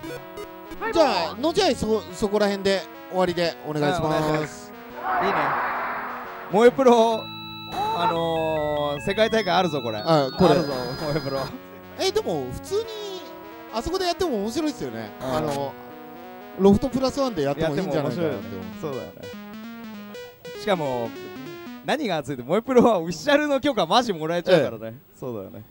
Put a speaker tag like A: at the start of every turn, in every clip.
A: じゃあ後合そこら辺で終わりでお願いします。
B: いいね。萌えプロ世界大会あるぞこれ。
A: あこれ
B: あるぞ萌えプロ。
A: でも普通にあそこでやっても面白いですよね。ロフトプラスワンでやってもいいんじゃないかなって思う。
B: そうだよね。しかも何が熱いって萌えプロはオフィシャルの許可マジもらえちゃうからね。そうだよね。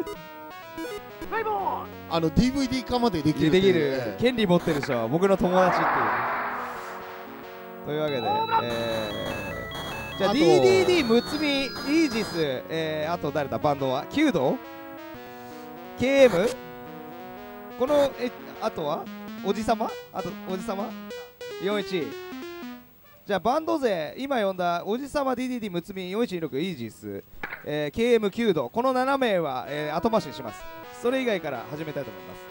A: DVD 化までできる
B: できる、権利持ってる人は僕の友達っていう。というわけで、じゃあ DDD むつみイージス、あと誰だ、バンドは弓道 KM このあとはおじさま、あとおじさま41。じゃあバンド勢今呼んだおじさま DDD むつみ4126イージス、KM 弓道、この7名は、後回しにします。それ以外から始めたいと思います。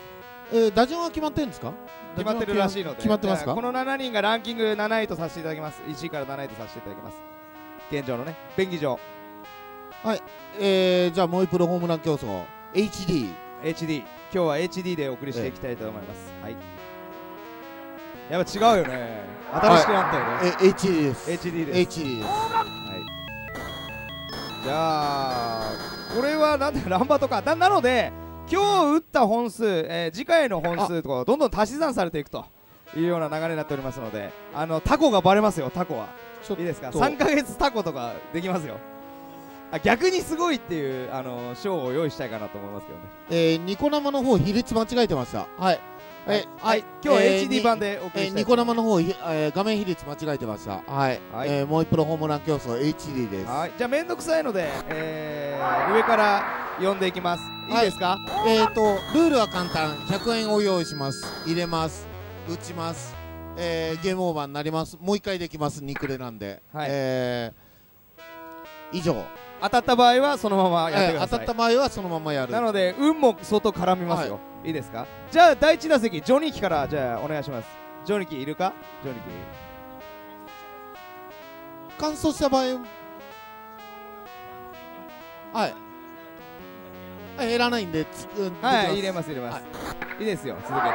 A: 打順は決まってるんですか？
B: 決まってるらしいので。
A: 決まってますか？
B: この7人がランキング7位とさせていただきます。1位から7位とさせていただきます。現状のね、便宜上。
A: はい、じゃあもう一プロホームラン競争 HD。
B: 今日は HD でお送りしていきたいと思います。はい。やっぱ違うよね。新しくなったよね。
A: HD です。
B: HD です。
A: HD です。
B: はい。じゃあこれはなんだ、ランバとかなので、今日打った本数、次回の本数とかどんどん足し算されていくというような流れになっておりますので、タコがバレますよ。タコはいいですか、3ヶ月タコとかできますよ。逆にすごいっていう賞を用意したいかなと思いますけどね。
A: ニコ生の方比率間違えてました。はい、
B: はい、今日は HD 版でお送りしたい。
A: ニコ生の方画面比率間違えてました。はい、もう一プロホームラン競争 HD です。
B: はい、じゃあめんどくさいので、上から読んでいきます。いいですか？
A: ルールは簡単。100円を用意します。入れます、打ちます、ゲームオーバーになります。もう一回できます。2クレなんで、はい、以上。
B: 当たった場合はそのままやってください。
A: 当たった場合はそのままやる。
B: なので運も相当絡みますよ。いいですか？じゃあ第1打席ジョニキからじゃあお願いします。ジョニキいるか？ジョニキ
A: 乾燥した場合、減らないんで、
B: はい、入れます。いいですよ、続けて。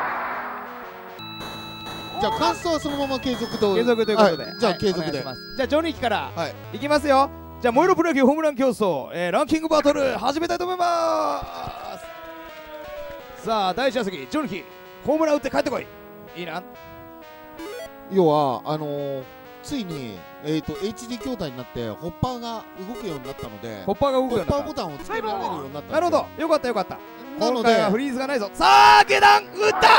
A: じゃあ乾燥はそのまま継続と
B: いうことで、じ
A: ゃあ継続で。
B: じゃあジョニキからいきますよ。じゃあ燃えろプロ野球ホームラン競争、ランキングバトル始めたいと思います。さあ第1打席ジョニキホームラン打って帰ってこい。いいな。
A: 要はついにHD 筐体になってホッパーが動くようになったので、
B: ホッパーが動くようになった。
A: ホッパーボタンをつけられるようになった。
B: なるほど、よかったよかった。
A: なので
B: 今回はフリーズがないぞ。さあ下段打ったー。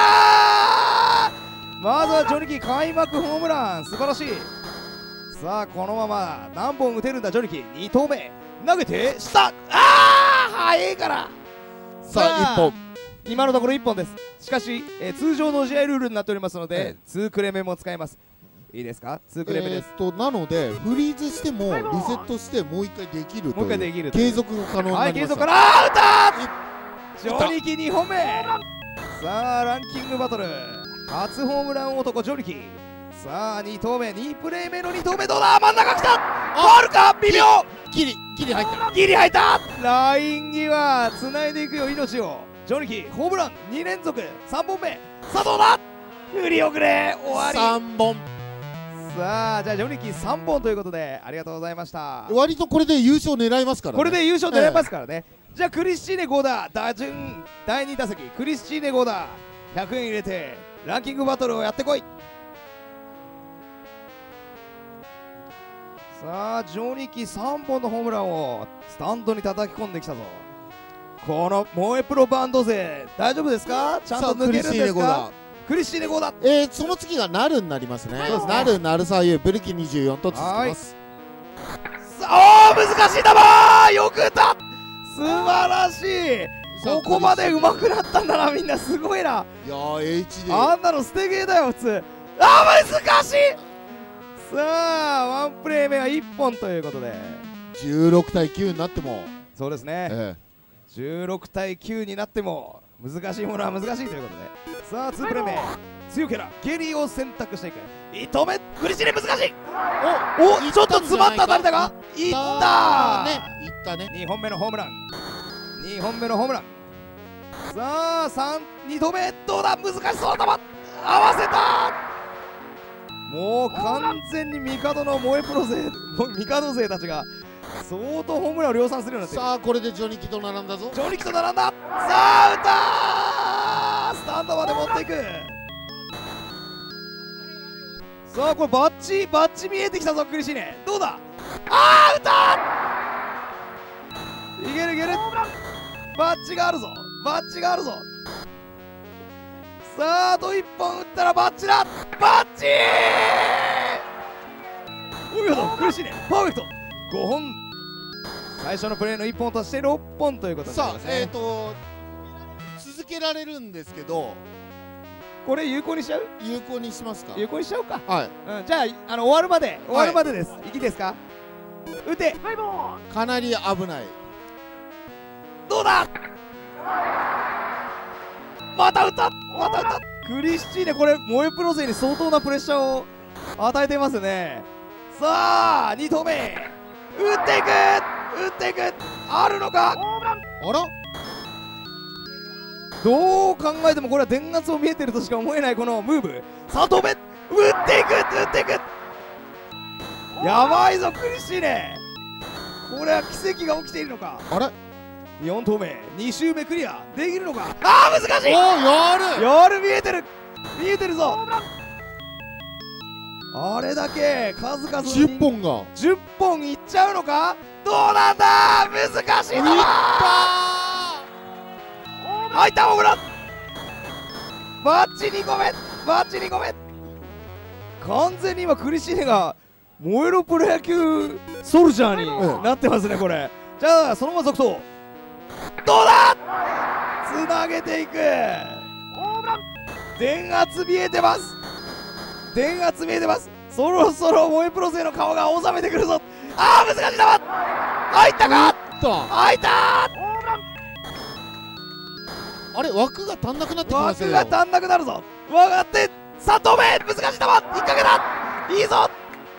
B: まずはジョニキ開幕ホームラン、素晴らしい。さあこのまま何本打てるんだジョニキ。2投目投げて下、早いから。
A: さあ1本、
B: 今のところ1本です。しかし、通常の試合ルールになっておりますので、2クレメも使えます。いいですか？ 2 クレメです。
A: なのでフリーズしてもリセットしてもう1回できるという、
B: もう1回できる
A: 継続が可能になりました。
B: はい、継続から打ったジョニキ2本目。さあランキングバトル初ホームラン男ジョニキ。さあ2投目、2プレー目の2投目どうだ。真ん中来た。ファウルか？微妙。
A: ギリ入った。
B: ギリ入った。ライン際つないでいくよ命を。ジョニキホームラン2連続3本目。さあどうだ。振り遅れ終わり。
A: 3本。
B: さあじゃあジョニキ3本ということでありがとうございました。
A: 割とこれで優勝狙いますからね。
B: これで優勝狙いますからね。じゃあクリスチーネゴーダ打順第2打席クリスチーネゴーダ100円入れてランキングバトルをやってこい。さあジョニキ3本のホームランをスタンドに叩き込んできたぞ。この萌えプロバンド勢大丈夫ですか？ちゃんと抜けるんですか？クリスチーネゴーダ。
A: その次がナルになりますね。ナル、ナルサユ、ブルキ24と続きます。
B: さあ難しい球よく打った。素晴らしい。ここまで上手くなったんだなみんな、すごいな。
A: いやー HD
B: あんなの捨てゲーだよ普通。難しい。さあワンプレー目は1本ということで
A: 16対9になっても、
B: そうですね、16対9になっても難しいものは難しいということで、さあ2プレー目強けらゲリーを選択していく。1投目クリシネ難しい。おちょっと詰まった誰だがいった
A: ね、いったね。
B: 2本目のホームラン2本目のホームラン。 さあ2投目どうだ、難しそうな球合わせた。もう完全に帝の萌えプロ勢帝勢たちが相当ホームランを量産するようになっている。
A: さあこれでジョニキと並んだぞ。
B: ジョニキと並んだ。さあ打ったー、スタンドまで持っていく。さあこれバッチ見えてきたぞ。苦しいね、どうだ、あー打ったー、いけるいける、バッチがあるぞ、バッチがあるぞ。さああと1本打ったらバッチだ、バッチー、お見事、苦しいね、パーフェクト。5本、最初のプレーの1本として6本ということになり
A: さ
B: ますね。
A: あ続けられるんですけど、
B: これ有効にしちゃう、
A: 有効にしますか。
B: 有効にしちゃおうか。
A: はい、
B: うん、じゃあ終わるまでです。いいですか、打て、
A: かなり危ない。
B: どうだ、また打った、また打った。クリスチーネ、これ萌えプロ勢に相当なプレッシャーを与えていますね。さあ2投目打っていく、あるのか、
A: あら、
B: どう考えてもこれは電圧も見えてるとしか思えないこのムーブ。3投目打っていく、やばいぞクリスチーネ、これは奇跡が起きているのか。
A: あれ、
B: 4投目2周目クリアできるのか。あー難しい、
A: おー、やる、
B: 見えてるぞ。あれだけ数々の
A: 10本が
B: 10本いっちゃうのか、どうなんだ、難しいぞ。入った、ホームラン、バッチ2個目、完全に今クリスチーネが燃えろプロ野球ソルジャーになってますねこれ。じゃあそのまま続投、どうだ、つなげていく、電圧見えてます、そろそろ萌えプロ勢の顔が収めてくるぞ。あー難しい球、入ったか、入った、
A: あれ、枠が足んなくなってきましたよ。
B: 枠が足んなくなるぞ、分かって、3投目難しい球、引っ掛けた、いいぞ。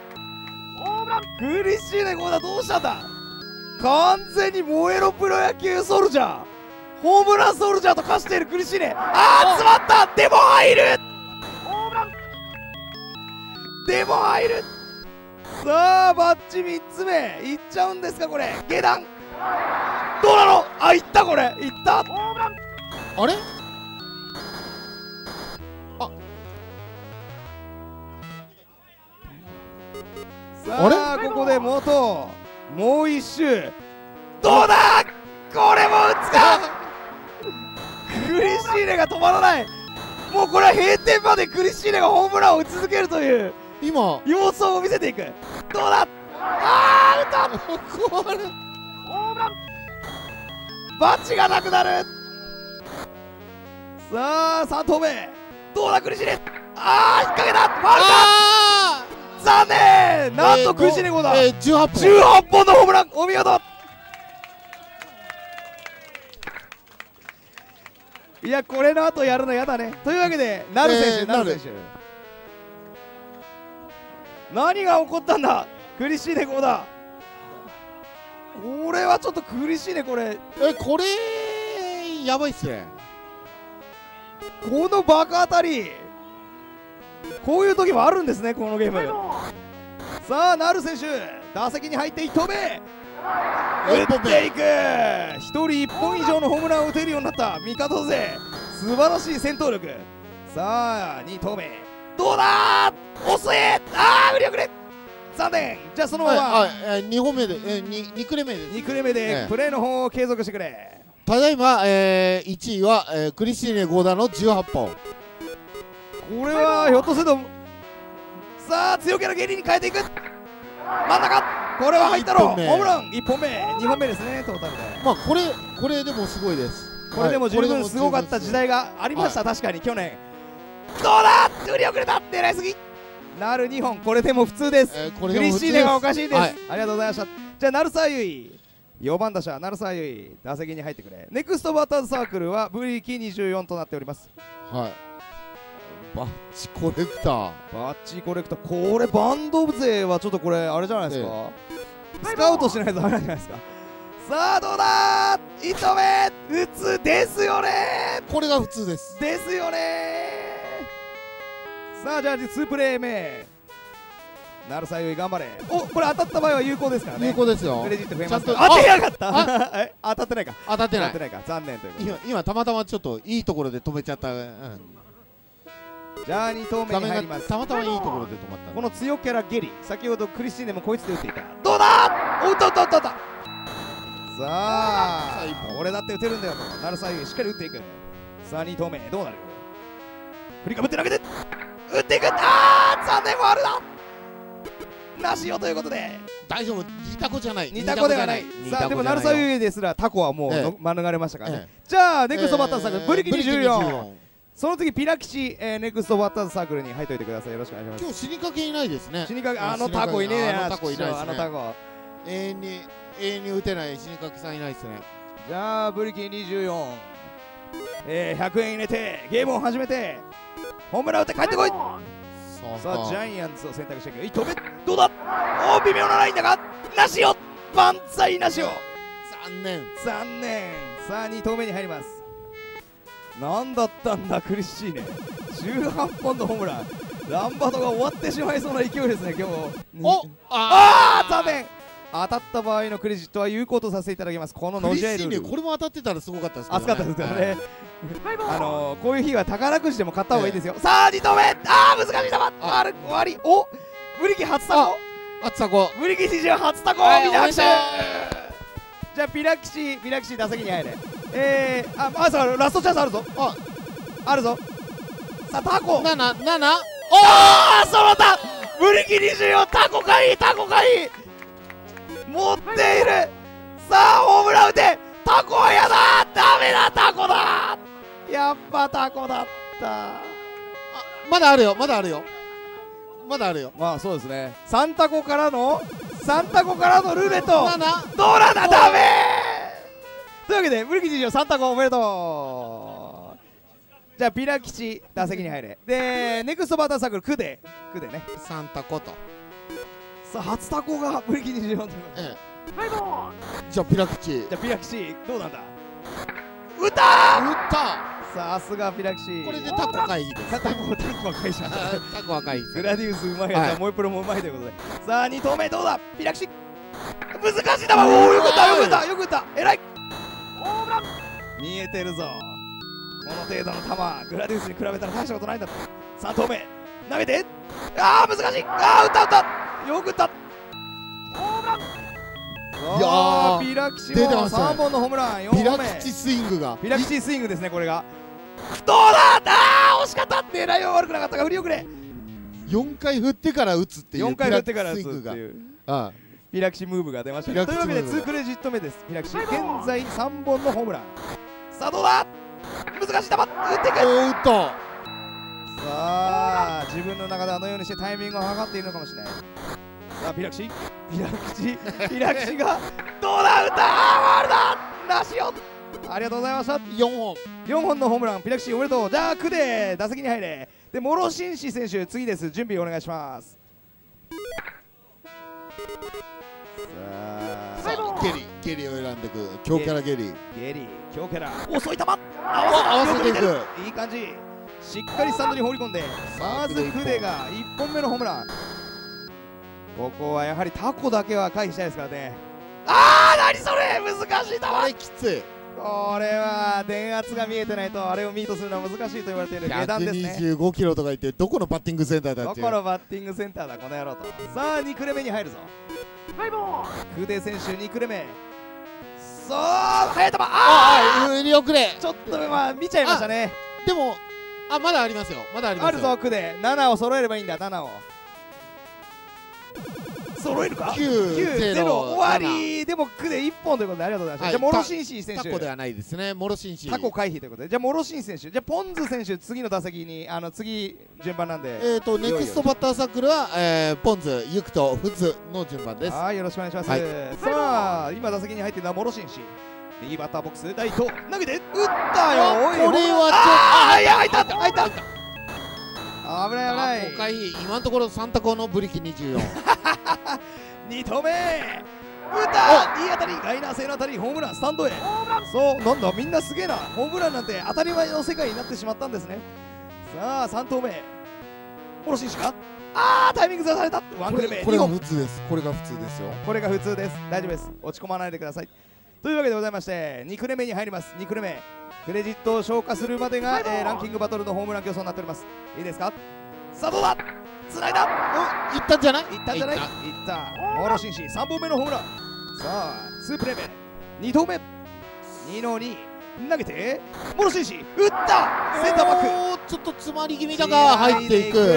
B: クリスチーネ、これだ、どうしたんだ、完全に燃えろプロ野球ソルジャー、ホームランソルジャーと化しているクリスチーネ。あー詰まった、でも入る、さあバッチ3つ目いっちゃうんですか、これ下段どうなの、あ、いった、これいった、
A: あれ、
B: さあここでもう一周、どうだ、これも打つかクリスチーネが止まらない、もうこれは閉店までクリスチーネがホームランを打ち続けるという
A: 今
B: 様相を見せていく。どうだ、あー打った、
A: これ
B: バッチがなくなる。さあ3投目どうだ、クリシネ、あー引っ掛けた、ファウルか、残念、なんとクリシネ号だ、18本のホームラン、お見事。いや、これの後やるのやだね。というわけでナル選手、何が起こったんだ、クリシーネ号だ。これはちょっとクリシーネ、これ
A: やばいっすね。
B: このバカ当たり、こういう時もあるんですね、このゲーム。さあナル選手、打席に入って1投目打っていく、1人1本以上のホームランを打てるようになった味方勢、素晴らしい戦闘力。さあ2投目どうだ、遅い、あー振り遅れ、残念。じゃあそのまま
A: 2本目で2クレ目です。
B: 2クレ目でプレーの方を継続してくれ。
A: ただいま1位はクリスティーネ・ゴーダの18本。
B: これはひょっとすると、さあ強気の蹴りに変えていく、真ん中、これは入ったろ、ホームラン1本目、2本目ですね、トータルで。
A: まあこれでもすごいです。
B: これでも十分すごかった時代がありました、確かに去年。どうだ、振り遅れた、狙いすぎ、なる2本、これでも普通です。クリスティーネがおかしいです、ありがとうございました。じゃあ鳴沢優衣、4番打者鳴沢優衣、打席に入ってくれ。ネクストバッターズサークルはブリキ24となっております。
A: はい、バッチコレクター、
B: これバンド勢はちょっとこれあれじゃないですか、スカウトしないとダメなんじゃないですか。さあどうだ、1投目打つですよね
A: これが普通です
B: ですよね。さあじゃあ2プレー目、鳴沢優衣頑張れ。お、これ当たった場合は有効ですからね。
A: 有効ですよ。
B: クレジット増えます
A: ちゃんと
B: から。当てやがったえ、当たってないか。
A: 当たってない。
B: か、残念ということで。
A: 今たまたまちょっといいところで止めちゃった。
B: じゃあ2投目に入ります。
A: たまたまいいところで止まった。
B: この強キャラゲリ、先ほどクリスティーネもこいつで打っていた。どうだ。おっとっとっとっと。さあ俺だって打てるんだよと鳴沢優衣しっかり打っていく。さあ2投目どうなる。振りかぶって投げて打っていく。あー残念、ファウルだ。なしよということで
A: 大丈夫、似た子じゃない。
B: 似た子ではない。さあでも鳴沢優衣ですらタコはもう免れましたからね。じゃあネクストバッターズサークルブリキ24、その次ピラキシネクストバッターズサークルに入っといてください。よろしくお願いします。
A: 今日死にかけいないですね。
B: 死にかけ、あのタコいねえな。
A: あのタコいないですね。
B: あのタコ
A: 永遠に打てない死にかけさんいないですね。
B: じゃあブリキ24、100円入れてゲームを始めてホームラン打って帰ってこい。さあジャイアンツを選択していく。1投目どうだ。おー微妙なラインだがなしよ。万歳なしよ。
A: 残念。
B: さあ2投目に入ります。何だったんだクリスチーネ、18本のホームラン。ランバトが終わってしまいそうな勢いですね今日。残念。当たった場合のクレジットは有効とさせていただきます。このノジャイルール、
A: これも当たってたらすごかったですけどね。
B: 熱かったですからね。こういう日は宝くじでも買った方がいいですよ。さあ2投目、あー難しい球。終わり。お、ブリキ初タコ。ブリキ20初タコ。見直し。じゃあピラキシ打席に入れ。ラストチャンスあるぞ。あるぞ。さあタコ
A: 7。
B: おおそろったブリキ24。タコがいい持っている。さあホームラン打て。タコはやだ。ダメだタコだ。やっぱタコだった。
A: まだあるよ。
B: まあそうですね。3タコからのルーレット。どうなんだ。ダメというわけでブリキ24 3タコおめでとう。じゃあピラキチ打席に入れ。でネクストバッターサークルクデね。
A: 3タコと。
B: さあ初タコがブリキ24ということで、
A: じゃあピラキチ
B: どうなんだ。打ったさすがピラキシ。
A: これでタコ回避です。
B: タコは回避しました。
A: タコは回避。
B: グラディウスうまいやつはモイプロもうまいということで、さあ2投目どうだ。ピラキシ難しい球。おおよく打った。えらい。見えてるぞこの程度の球。グラディウスに比べたら大したことないんだと。3投目投げて、難しい。打ったよく打った。いやーピラキシも3本のホームラン。4本目
A: ピラキチスイング
B: ですね。これがどうだ。惜しかった。狙いは悪くなかったが振り遅れ。
A: 4回振ってから打つっていう。
B: ピラキシムーブが出ました。というわけで2クレジット目です。ピラキシ現在3本のホームラン。さあどうだ。難しい球打っていく。さあ自分の中であのようにしてタイミングを測っているのかもしれない。さあピラキシがどうだ。打った。ファウルだ。なしよ。ありがとうございました。4本のホームラン。ピラキシおめでとう。じゃあクデ打席に入れ。でモロシンシ選手次です。準備お願いします。
A: さあゲリを選んでいく。強キャラゲリ
B: 強キャラ。遅い球合
A: わせていく。
B: いい感じ。しっかりスタンドに放り込んで、まずクデが1本目のホームラン。ここはやはりタコだけは回避したいですからね。何それ難しい球。
A: あれきつい。
B: これは電圧が見えてないとあれをミートするのは難しいと言われている下段ですね。
A: 125キロとか言ってどこのバッティングセンターだって。
B: どこのバッティングセンターだこの野郎と。さあ2クレ目に入るぞ。クデ選手2クレ目。速い球。
A: 振り遅れ。
B: ちょっと見ちゃいましたね。
A: でもまだありますよ。
B: あるぞクデ。7を揃えればいいんだ。7を揃えるか。9-0終わり。でもクデ1本ということでありがとうございました。じゃあモロシンシ選手。
A: タコではないですね。モロシンシ。
B: タコ回避ということで。じゃあモロシン選手。じゃあポンズ選手次の打席に次順番なんで。
A: ネクストバッターサークルはポンズ、ユクト、フズの順番です。
B: はいよろしくお願いします。さあ今打席に入っているのはモロシンシ。右バッターボックスライト投げて打ったよ。
A: これは
B: ちょっと入った危ない。
A: 今のところ3タコのブリキ24。
B: 2投目いい当たり、ライナー性の当たり、ホームラン、スタンドへ。そう、なんだ、みんなすげえな。ホームランなんて当たり前の世界になってしまったんですね。さあ、3投目。諸紳士か。タイミングずらされた。ワンクレ目。
A: これが普通です。これが普通ですよ。
B: これが普通です。大丈夫です。落ち込まないでください。というわけでございまして、2クレ目に入ります。2クレ目。クレジットを消化するまでが、ランキングバトルのホームラン競争になっております。いいですか。さあ、どうだ。つないだ。
A: いったんじゃない。
B: いったんじゃない。いった。諸紳士3本目のホームラン。さあ、2プレー目。2投目。2の2。投げて、諸紳士、打った。センターバック。
A: ちょっと詰まり気味だが入っていく。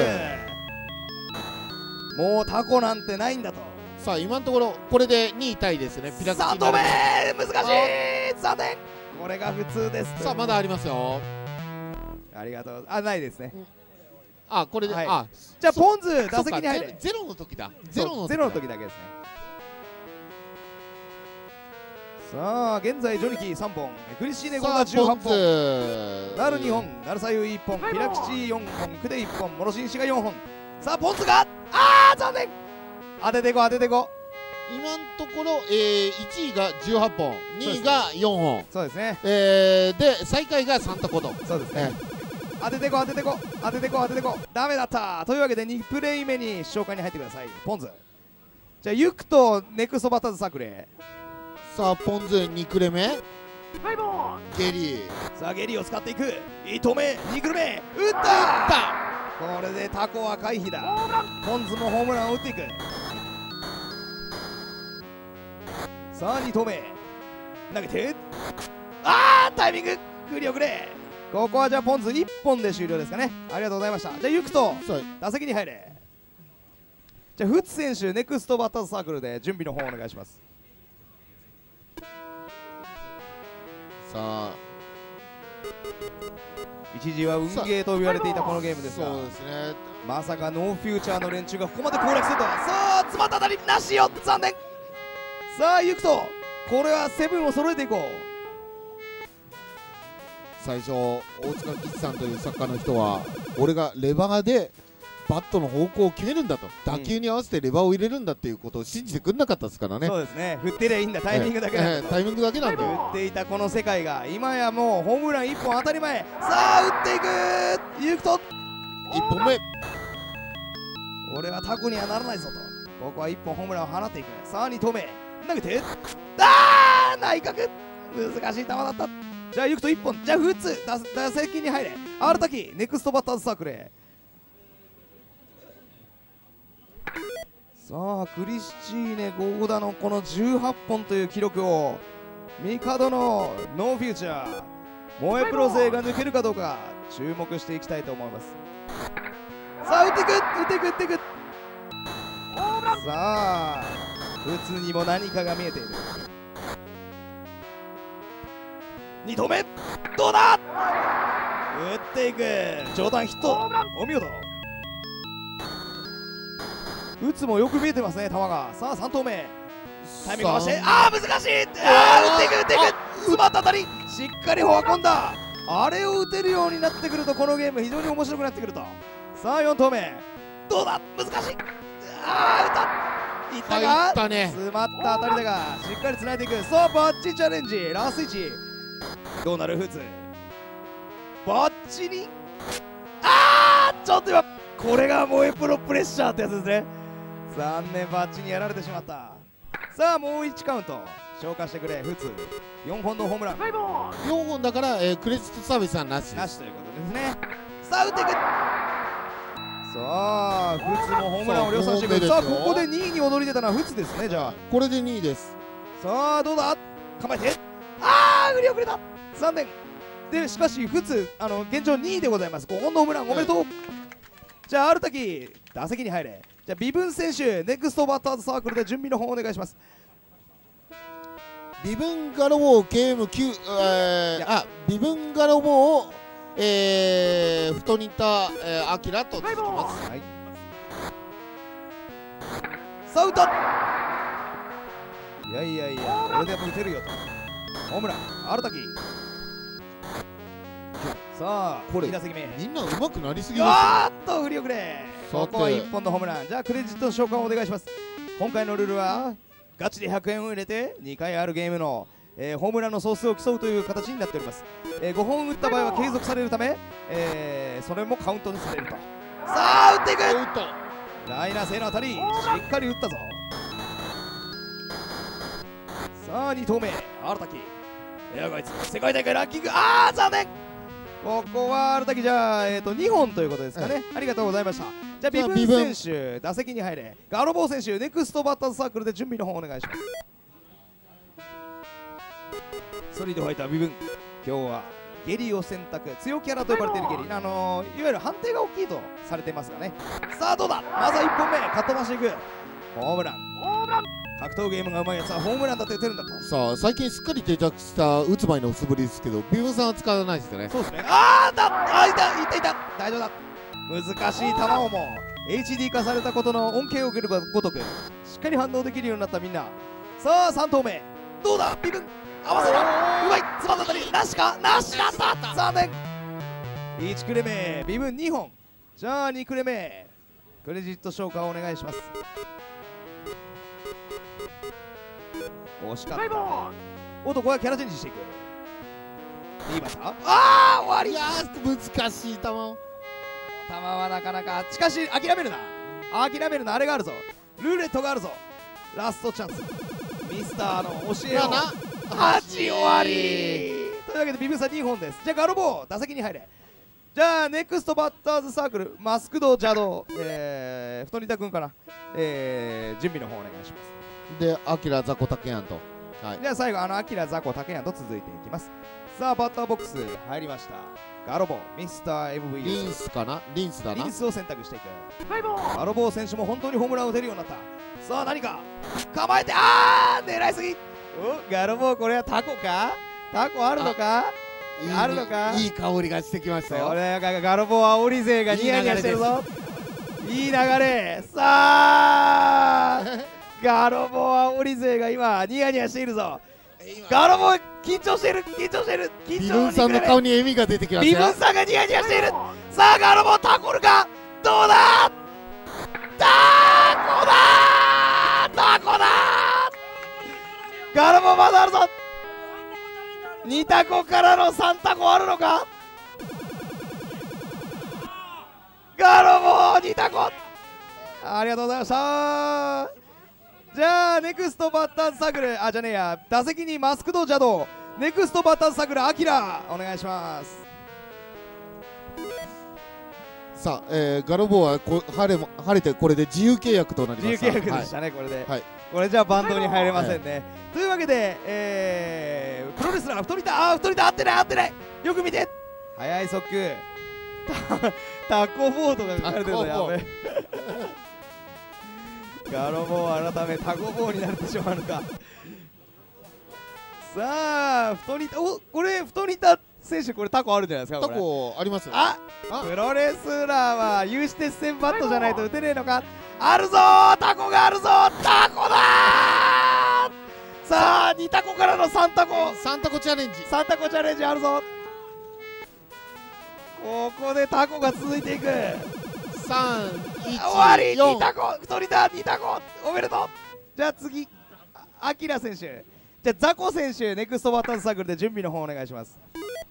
B: もうタコなんてないんだと。
A: さあ、今のところこれで2位タイですね。ピラク
B: 3投目難しい。残念。これが普通です。
A: さあ、まだありますよ。
B: ありがとう。ないですね。
A: これで、じゃ
B: あポンズ打席に入る。
A: ゼロの時だ。
B: ゼロの時だけですね。さあ、現在ジョニキ3本、クリスチーネゴンが18本、ナル2本、ナルサユ1本、ピラクチ4本、クデ1本、モロシンシが4本。さあ、ポンズが残念。当ててこ当ててこ。
A: 今のところ、1位が18本、2位が4本。
B: そうですね。
A: で、最下位がサンタコと。
B: そうですね。当ててこ当ててこ当ててこ当ててこ。ダメだった。というわけで2プレイ目に紹介に入ってください。ポンズ。じゃあユクとネクストバッターズサークルへ。
A: さあ、ポンズ2クレ目。ゲリー。
B: さあ、ゲリーを使っていく。1投目2クレ目打った。これでタコは回避だ。ポンズもホームランを打っていく。さあ、2投目投げて、タイミング振り遅れ。ここはじゃあポンズ1本で終了ですかね。ありがとうございました。じゃあユクと打席に入れ。じゃあフツ選手ネクストバッターズサークルで準備の方お願いします。
A: さあ、
B: 一時は運ゲーと言われていたこのゲームですが、
A: そうですね、
B: まさかノーフューチャーの連中がここまで攻略するとは。さあ、詰まった当たりなしよ。残念。さあ、ユクとこれはセブンを揃えていこう。
A: 最初大塚吉さんという作家の人は、俺がレバーでバットの方向を決めるんだと、打球に合わせてレバーを入れるんだっていうことを信じてくれなかったですからね。
B: そうですね。振ってりゃいいんだ。タイミングだけなんだ。
A: タイミングだけなんだよ。
B: 打っていたこの世界が今やもうホームラン1本当たり前。さあ、打っていくユクと
A: 1本目。
B: 俺はタコにはならないぞと。ここは1本ホームランを放っていく。さあ、2投目投げて、内角難しい球だった。じゃあユクと1本。じゃあフツ打席に入れ。アルタキネクストバッターズサークルへ。さあ、クリスチーネ・ゴーダのこの18本という記録をミカドのノーフューチャー萌えプロ勢が抜けるかどうか注目していきたいと思います。さあ、打っていく打っていく打っていく。さあ、打つにも何かが見えている。2投目どうだ。打っていく。上段ヒット。お見事。打つもよく見えてますね、球が。さあ、3投目タイミング合わせて、難しい。打っていく打っていく。詰まった当たりしっかりフォア込んだ。あれを打てるようになってくるとこのゲーム非常に面白くなってくると。さあ、4投目どうだ。難しい。打ったいったか。
A: ったね。
B: 詰まった当たりだがしっかりつないでいく。さあ、バッチチャレンジラス1。どうなる。フツバッチにちょっと今これが萌えプロプレッシャーってやつですね。残念、バッチにやられてしまった。さあ、もう1カウント消化してくれ。フツ4本のホームラン。
A: 4本だから、クレジットサービスはなし
B: なしということですね。さあ、打っていく。さあ、フツもホームランを量産していく。さあ、ここで2位に躍り出たのはフツですね。じゃあ
A: これで2位です。
B: さあ、どうだ。構えて振り遅れた。残念で、しかしフツ現状2位でございます。5本のホームランおめでとう。じゃあ、アルタキ打席に入れ。じゃあ、ビブン選手ネクストバッターズサークルで準備の方お願いします。
A: ビブンガロボー KM9、ビブンガロボーを、太にいたアキラと続きます。
B: はい、さあ、打った。いやいやいや、これでやっぱ打てるよと。ホームランアルタキ。さあ、
A: これ
B: 2打席目
A: みんな上手くなりすぎですよ。
B: 振り遅れ。ここは1本のホームラン。じゃあ、クレジットの召喚をお願いします。今回のルールはガチで100円を入れて2回あるゲームの、ホームランの総数を競うという形になっております。5本打った場合は継続されるため、それもカウントにされると。さあ打っていく。ライナー性の当たりしっかり打ったぞ。さあ2投目荒滝エアガイツ世界大会ランキング残念。ここは荒滝じゃあ、2本ということですかね、ありがとうございました。じゃあビブン選手打席に入れ。ガロボー選手ネクストバッターズサークルで準備の方お願いします。ストリートファイタービブン、今日はゲリを選択、強キャラと呼ばれているゲリ、いわゆる判定が大きいとされてますがね。さあどうだ、まずは1本目かっ飛ばしていく。ホームラン、格闘ゲームがうまいやつはホームランだって打てるんだと。
A: さあ最近すっかり定着した打つ前の素振りですけど、ビブンさんは使わないですよね。
B: そうですね。いた大丈夫だ。難しい球をも HD 化されたことの恩恵を受けるごとくしっかり反応できるようになったみんな。さあ3投目どうだ、ビブン合わせろ、うまい、つまんだ当たりなしか、なしだった、残念。1クレ目ビブン2本。じゃあ2クレ目クレジット消化をお願いします。惜しかった。男はキャラチェンジしていく。いいバッター、終わり。
A: いやー難しい球を。
B: 球はなかなか、しかし諦めるな、あれがあるぞ、ルーレットがあるぞ、ラストチャンス、ミスターの教えを8終わりというわけでビブンさん2本です。じゃあガロボー打席に入れ。じゃあネクストバッターズサークルマスクド邪道、太仁田君かな、準備の方お願いします。
A: でアキラザコタケヤンと、
B: じゃあ最後アキラザコタケヤンと続いていきます。さあバッターボックス入りました。ガロボーミスター MV
A: リンスかな、リンスだな。
B: リンスを選択していく。ガロボー選手も本当にホームランを打てるようになった。さあ何か構えて、狙いすぎ。ガロボーこれはタコか、タコあるのか、あるのか。
A: いい香りがしてきましたよ。
B: これガロボー煽り勢がニヤニヤしてるぞ。いい流れ。さあガロボー煽り勢が今ニヤニヤしているぞ。ガロボー緊張してる。
A: ビブンさんの顔に笑みが出てきましたよ。
B: ビブンさんがニヤニヤしている。さあガロボータコるか、どうだ、タコだ。ガロボーまだあるぞ。2タコからの3タコあるのか。ガロボー2タコ、ありがとうございました。じゃあネクストバッターズサークル、じゃねえや、打席にマスクド邪道ネクストバッターズサークルアキラお願いします。
A: さあ、ガロボーは晴れてこれで自由契約となりました。
B: 自由契約でしたね、これで、これじゃあバンドに入れませんね、というわけで、プロレスラー太りた、合ってない、よく見て、速い速球タコボードが書かれてるのやべガロボー改めタコボーになってしまうのか。さあこれ太りた選手、これタコあるじゃないですか。
A: タコありますよ。
B: プロレスラーは有刺鉄線バットじゃないと打てねえのか。あるぞー、タコがあるぞー、タコだー。さあ2タコからの3タコ
A: チャレンジ、
B: あるぞ。ここでタコが続いていく。
A: 3、1、
B: 終わり。2タコ太りだ、2タコおめでとう。じゃあ次アキラ選手、じゃあザコ選手ネクストバッターズサークルで準備の方お願いします。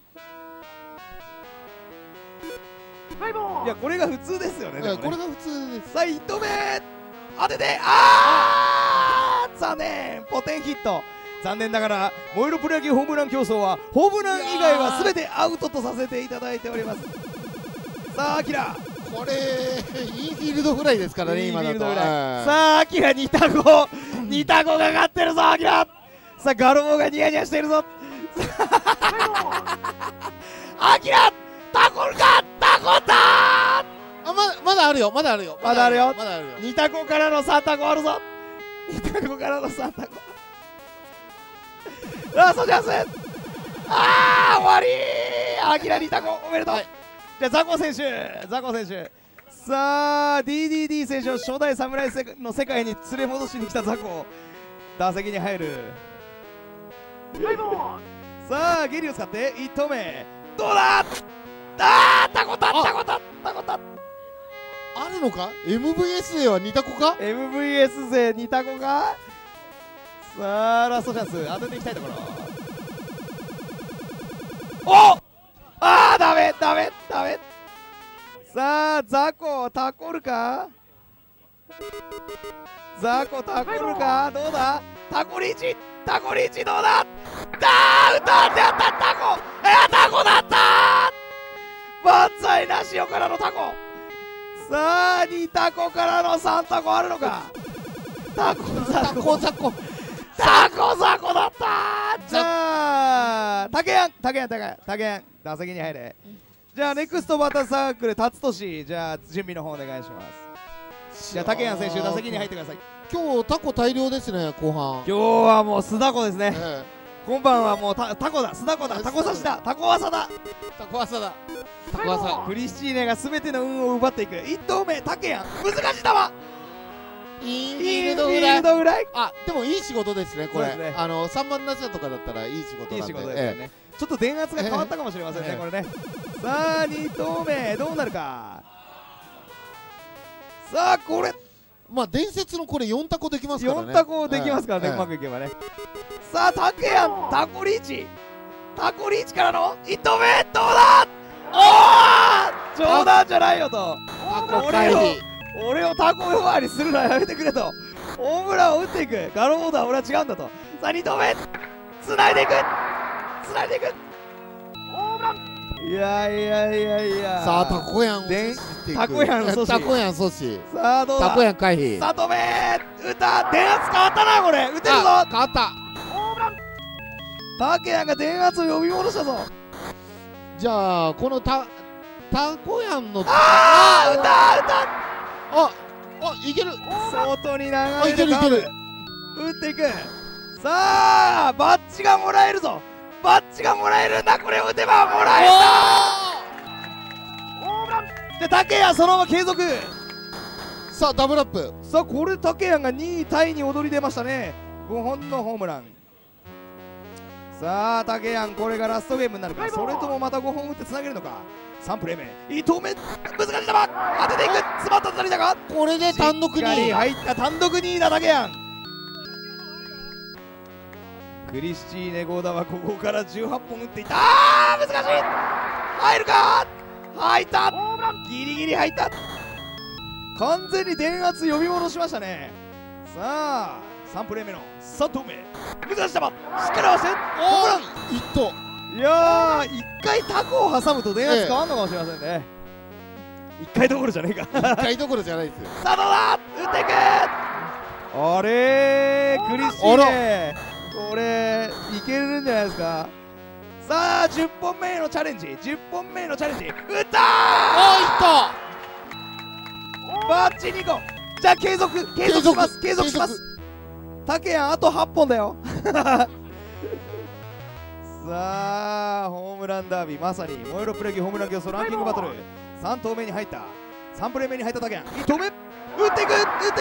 B: いやこれが普通ですよね。
A: これが普通です。
B: さあ1投目当てて、残念、ポテンヒット。残念ながら燃えるプロ野球ホームラン競争はホームラン以外は全てアウトとさせていただいております。さあアキラ、
A: これインフィールドフライですからね、今だと。
B: さあアキラ2タコがかってるぞアキラ。さあガロボーがニヤニヤしてるぞアキラタコるか、タコだー。
A: まだあるよ。
B: 2タコからの3タコあるぞ。ラストチャンス。終わりー。アキラ2タコおめでとう。じゃあザコ選手、さあ DDD 選手を初代侍の世界に連れ戻しに来たザコ、打席に入る。さあゲリを使って1投目どうだ。タコだ。
A: あるのか。 MVS では2タコか。
B: MVS 勢2タコか。 さあラストチャンス当てていきたいところ。おっ、あーダメ。さあザコタコるか、ザコタコるか、どうだ、タコリーチどうだ、打ったってやった、タコだったー、万歳なしよからのタコ。さあ2タコからの3タコあるのか、タコザコだったー。じゃあタケヤン打席に入れ。じゃあネクストバッターサークル辰年、じゃあ準備の方お願いします。じゃあタケヤン選手打席に入ってください。
A: 今日タコ大量ですね、後半。
B: 今日はもう須田子ですね、今晩はもうタコだ、須田子だ、タコ刺しだ、タコワサだ。クリスチーネが全ての運を奪っていく。1投目タケヤン難しい球、
A: インフィールドフライ。あ、でもいい仕事ですねこれ。3番打者とかだったらいい仕事なんで。
B: ですよね。ちょっと電圧が変わったかもしれませんね、これね。さあ2投目どうなるか。さあこれ
A: まあ伝説のこれ4タコできますからね。
B: 4タコできますからね、うまくいけばね。さあタケヤンタコリーチからの1投目どうだ、おお冗談じゃないよと。俺をタコ呼ばわりするのはやめてくれと。ホームランを打っていくガロードは俺は違うんだと。さあ2投目つないでいくいや
A: さあタコヤン阻止。
B: さあどうだ、
A: タコヤン回避。
B: さあ止め打った、電圧変わったな、これ打てるぞ。
A: 変わった。
B: タケヤンが電圧を呼び戻したぞ。
A: じゃあこのタコヤンの
B: 打った
A: いける。
B: 外に流れる
A: いける
B: 打っていく。さあバッジがもらえるぞ、バッジがもらえるんだ、これを打てばもらえるんだ。でタケヤンそのまま継続。
A: さあダブルアップ。
B: さあこれタケヤンが2位タイに躍り出ましたね、5本のホームラン。さあタケヤンこれがラストゲームになるか、それともまた5本打ってつなげるのか。3プレー目1投目難しい球当てていく、詰まった当たりだが
A: これで単独2位
B: 入った、単独2位だタケヤン。クリスチーネ・ゴーダはここから18本打っていった。難しい、入るか、入った、ギリギリ入った、完全に電圧呼び戻しましたね。さあ3プレー目の3投目難しい球しっかり合わせてホームラン
A: ヒット。
B: いやー1回タコを挟むと電圧変わるのかもしれませんね。1回どころじゃねえか
A: 1回どころじゃないですよ。
B: さあどうだ、打っていく。あれークリスチーネこれいけるんじゃないですか。さあ10本目へのチャレンジ、打ったー、
A: ヒッ
B: バッチ2個。じゃあ継続しますタケヤンあと8本だよさあホームランダービー、まさに燃えろプロ野球ホームラン競争ランキングバトル。3投目に入った、3プレー目に入ったタケヤン、1投目打っていく。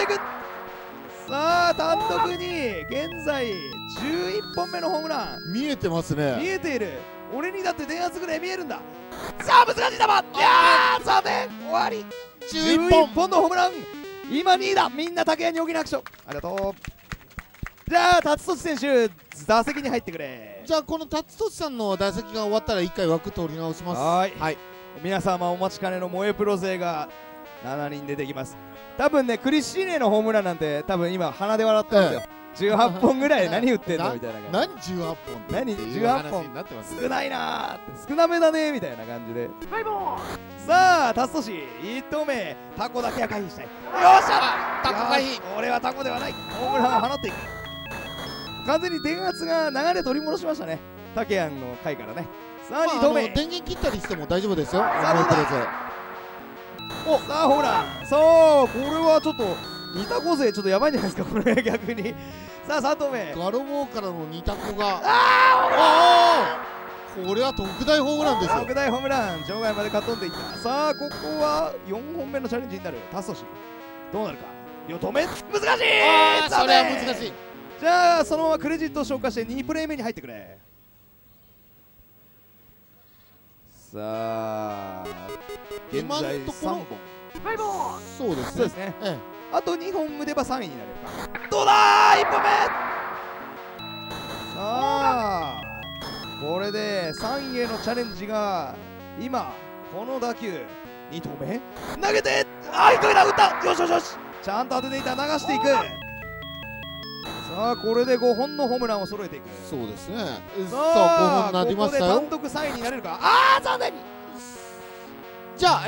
B: さあ単独に現在11本目のホームラン
A: 見えてますね。
B: 見えている。俺にだって電圧ぐらい見えるんだ。さあ難しい球、いやー残念、終わり。11本のホームラン、今2位だ。みんなタケヤンに大きな拍手をありがとう。じゃあ辰年選手打席に入ってくれ。
A: じゃあこの辰年さんの打席が終わったら1回枠取り直します。
B: はい、皆様お待ちかねの萌えプロ勢が7人出てきます。多分ねクリスチーネのホームランなんて多分今鼻で笑ったんですよ、18本ぐらい何打ってんのみたいな感じ。
A: 何18本って
B: 何
A: いう
B: 18
A: 話
B: 本
A: になってますね。
B: 少ないなーって、少なめだねみたいな感じで。さあ辰年1投目タコだけは回避したい。よっしゃ
A: タコ回避。
B: 俺はタコではない、ホームランを放っていく。完全に電圧が流れ取り戻しましたね、タケヤンの回からね。さあ2投目、
A: 電源切ったりしても大丈夫ですよ。
B: さあホームラン。さあこれはちょっと2タコ勢ちょっとやばいんじゃないですかこれ逆に。さあ3投目
A: ガロボーからの2タコが
B: ホームラン。
A: これは特大ホームランですよ。
B: 特大ホームラン、場外までかっ飛んでいった。さあここは4本目のチャレンジになる辰年、どうなるか。4投目難しい、
A: それは難しい。
B: じゃあそのままクレジットを消化して2プレー目に入ってくれ。さあ現在3本。
A: そうですね。
B: あと2本打てば3位になれるか。どうだー1本目これで3位へのチャレンジが今この打球2投目投げて、あー、低いな、打った、よしよしよし、ちゃんと当てていた、流していく。さあこれで5本のホームランを揃えていく。
A: そうですね。
B: さあ
A: 5本になりましたよ。
B: ここで単独3位になれるか。あー、残念。
A: じゃあ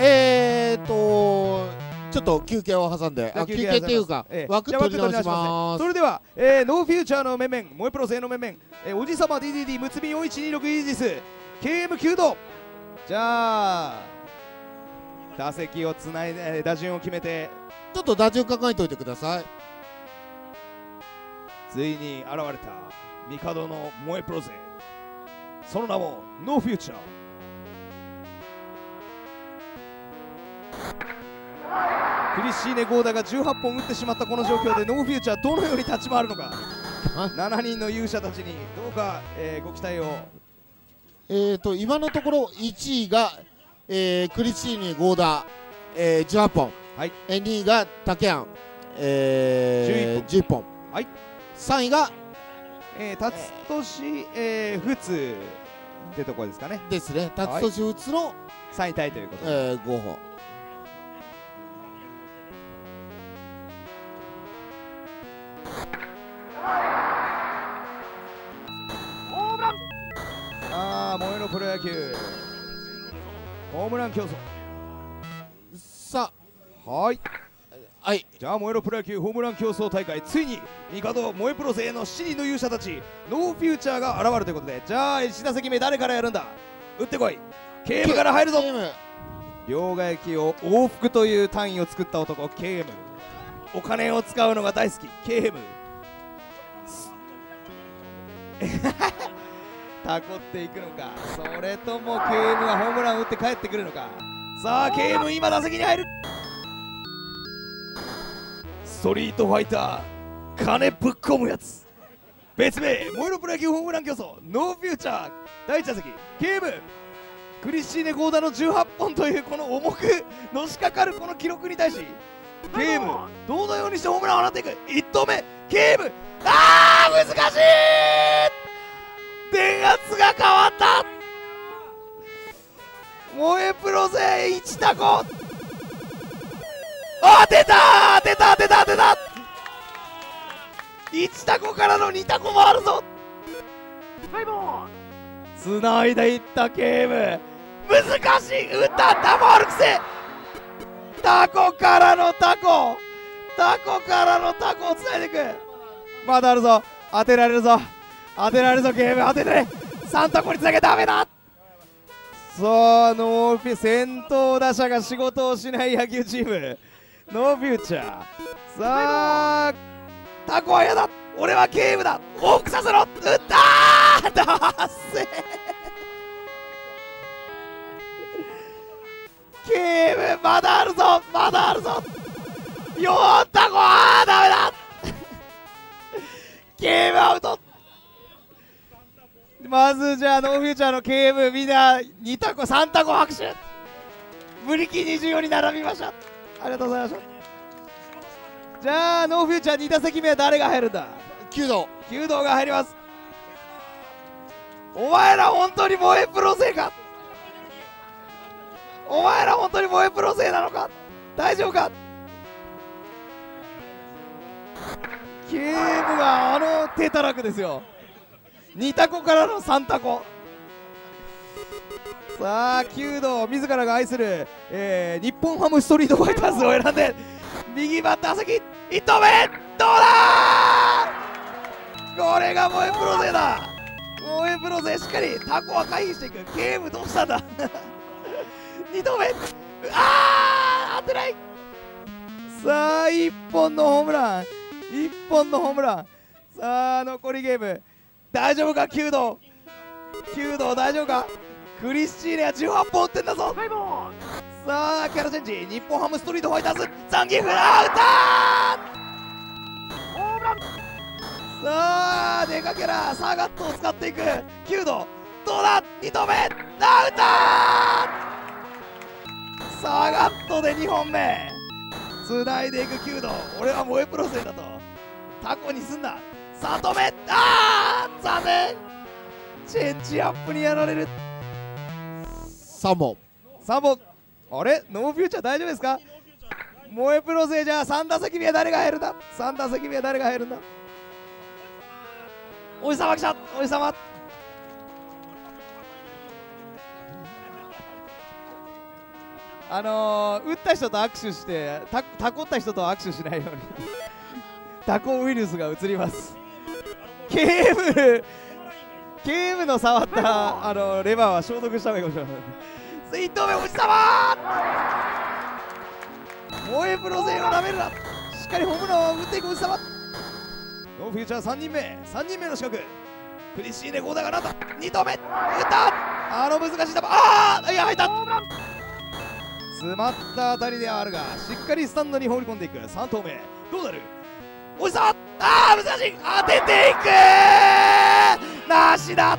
A: ちょっと休憩を挟んで、休憩っていうか、枠取り直します。
B: それでは、ノーフューチャーの面々、萌えプロ勢の面々、おじさま DDD むつみ4126イージス KM9 度。じゃあ打席をつないで、打順を決めて、
A: ちょっと打順考えておいてください。
B: ついに現れた帝の萌えプロ勢、その名もノーフューチャー。クリスチーネ・ゴーダが18本打ってしまったこの状況でノーフューチャーどのように立ち回るのか。7人の勇者たちにどうか、ご期待を。
A: 今のところ1位が、クリスチーネ・ゴーダ、18本、
B: はい、
A: 2位がタケアン、11本、
B: はい、
A: 3位が
B: タツトシ、フツってところですかね。
A: ですね、タツトシフツの
B: 3位タイということで、
A: 5本。
B: 萌えのプロ野球ホームラン競争。
A: さ
B: あ、はい、じゃあ萌えのプロ野球ホームラン競争大会、ついに帝萌えプロ勢の7人の勇者たちノーフューチャーが現れるということで、じゃあ1打席目誰からやるんだ。打ってこい、KMから入るぞ。両替機を往復という単位を作った男 KM、 お金を使うのが大好き KM タコっていくのか、それとも KM がホームランを打って帰ってくるのか。さあ KM 今打席に入る。ストリートファイター金ぶっ込むやつ、別名萌えのプロ野球ホームラン競争ノーフューチャー。第1打席 KM、 クリスチーネ・ゴーダの18本というこの重くのしかかるこの記録に対し KM どのようにしてホームランを放っていく。1投目 KM、 あー難しい、電圧が変わった。萌えプロ勢1タコ、あ、出たー、出た出た出た、1タコからの2タコもあるぞ。つないでいったゲーム、難しい、打ったタコあるくせ、タコからのタコ、タコからのタコをつないでいく。まだあるぞ、当てられるぞ、当てられるぞ、ゲーム当てて、3タコにつなげダメだ。さあノーフィ先頭打者が仕事をしない野球チームノーフューチャー。さあタコは嫌だ、俺はゲームだ、往復させろ、打ったー、ダッセー、ゲームまだあるぞ、まだあるぞ、4タコ、あーダメだゲームアウト。まずじゃあノーフューチャーの KM みんな2タコ3タコ拍手、ブリキ24に並びました。ありがとうございました。じゃあノーフューチャー2打席目は誰が入るんだ。
A: 弓道
B: が入ります。お前ら本当に萌えプロ勢か、お前ら本当に萌えプロ勢なのか、大丈夫か。KM があの手たらくですよ、2タコからの3タコ。さあ弓道自らが愛する、日本ハムストリートファイターズを選んで右バッター席1投目どうだー、これが萌えプロ勢だ、萌えプロ勢しっかりタコは回避していく。ゲームどうしたんだ2投目、あー当てない。さあ1本のホームラン、1本のホームラン。さあ残りゲーム大丈夫か、弓道大丈夫か。クリスチーネは18本打ってんだぞ。さあキャラチェンジ、日本ハムストリートファイターズザンギフラ打ったー。さあデカキャラサガットを使っていく弓道、どうだ2投目、打ったー。サガットで2本目つないでいく弓道、俺は萌えプロ勢だとタコにすんな。3投目、あー残念。 チェンジアップにやられる。
A: 3本
B: あれノーフューチャー大丈夫ですか。萌えプロ勢じゃあ3打席目は誰が入るんだ。3打席目は誰が入るんだ。おじさま来た。おじさま打った人と握手してタコった人と握手しないようにタコウイルスが移ります。ケームの触ったレバーは消毒した方がいいかもしれません。1投目おじさま萌えプロ勢をなめるな。しっかりホームランを打っていくおじさま。ノーフューチャー3人目の四角クリスチーネ・ゴーダがなんだ。2投目打った。難しい球。いや入った。詰まった当たりであるがしっかりスタンドに放り込んでいく。3投目どうなる。おじさん難しい。当てていくなしだった。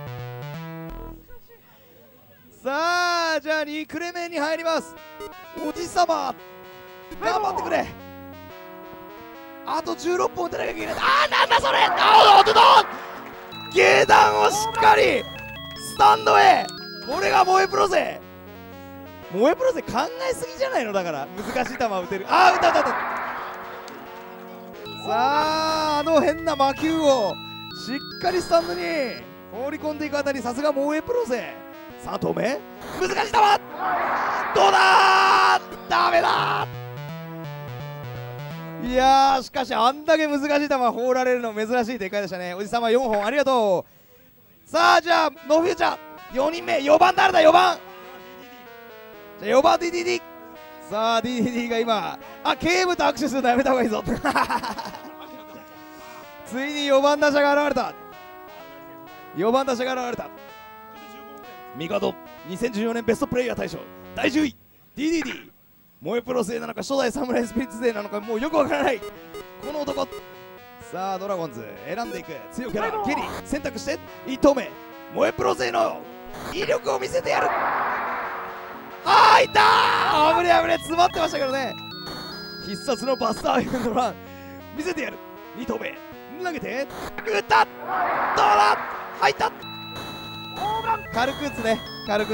B: さあじゃあ2クレメンに入ります。おじさま頑張ってくれ。あと16本打たなきゃいけない。なんだそれ。下段をしっかりスタンドへ。これが萌えプロ勢。萌えプロ勢考えすぎじゃないの。だから難しい球打てる。打った。さあ変な魔球をしっかりスタンドに放り込んでいくあたり、さすが萌えプロ勢。3投目難しい球どうだ。ダメだ。いやーしかしあんだけ難しい球放られるの珍しい展開でしたね。おじさま4本ありがとう。さあじゃあノーフューチャー4人目4番誰だ。4番じゃあ4番 DDD。 さあ DDD が今ケーブと握手するのやめた方がいいぞついに4番打者が現れた。4番打者が現れた。ミカド2014年ベストプレイヤー大賞第10位 DDD。 萌えプロ勢なのか初代サムライスピリッツ勢なのかもうよくわからないこの男。さあドラゴンズ選んでいく強いキャラケリー選択して1投目萌えプロ勢の威力を見せてやる。いったー。危ね詰まってましたけどね。必殺のバスターエンドラン見せてやる。2投目投げて打った。どうだ入った。軽く打つね。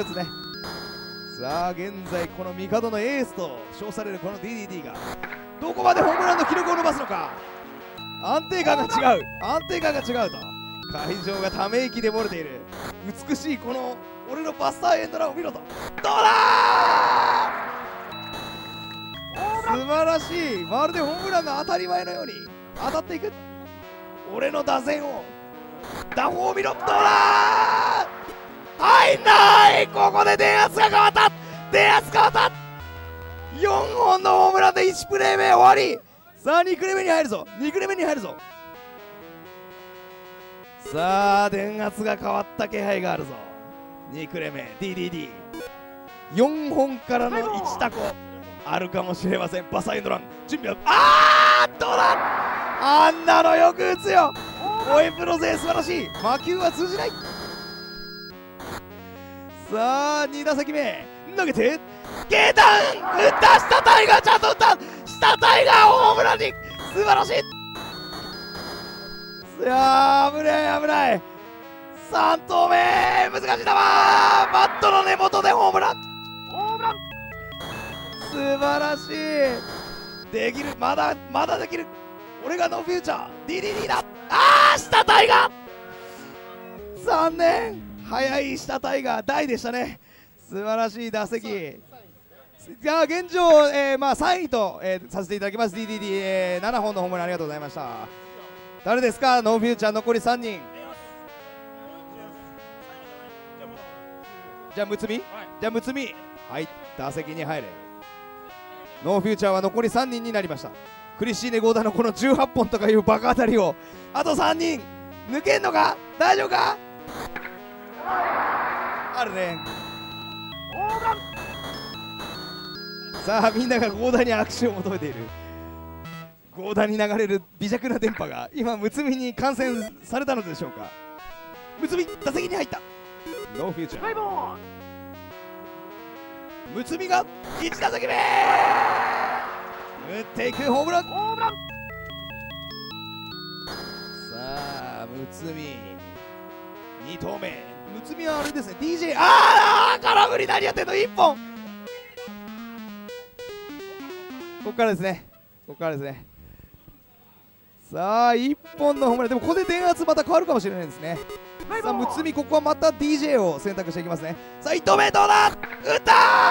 B: さあ現在このミカドのエースと称されるこの DDD がどこまでホームランの記録を伸ばすのか。安定感が違うと会場がため息で漏れている。美しいこの俺のバスターエンドランを見ろと。どうだ素晴らしい。まるでホームランが当たり前のように当たっていく俺の打線を打法を見ろ。どうだ入んない。ここで電圧が変わった。4本のホームランで1プレー目終わり。さあ2クレメに入るぞ。さあ電圧が変わった気配があるぞ。2クレメ DDD4 本からの1タコあるかもしれません。バサエンドラン準備はどうだ。あんなのよく打つよ。萌えプロ勢素晴らしい。魔球は通じない。さあ2打席目投げて下段打った。下タイガーちゃんと打った。下タイガーをホームランに素晴らしい。いやー危ない。3投目難しい球バットの根元でホームラン。素晴らしい。できる。まだできる。俺がノーフューチャー DDD だ。下タイガー残念。早い下タイガー大でしたね。素晴らしい打席。じゃあ現状、3位と、させていただきます。 DDD、7本のホームランありがとうございました。誰ですか。ノーフューチャー残り3人。じゃあむつみはい打席に入れ。ノーフューチャーは残り3人になりました。クリスチーネ・ゴーダのこの18本とかいうバカ当たりをあと3人抜けんのか。大丈夫か。あるね。さあみんながゴーダに握手を求めている。ゴーダに流れる微弱な電波が今むつみに感染されたのでしょうか。むつみ打席に入った。ノーフューチャーむつみが1打席目打っていくホームラン。さあむつみ 2投目、むつみはあれですね、 DJ、 あー空振り、何やってんの、1本。ここからですね、ここからですね。さあ1本のホームランでも、ここで電圧また変わるかもしれないですね。さあむつみ、ここはまた DJ を選択していきますね。さあ1投目どうだ、打った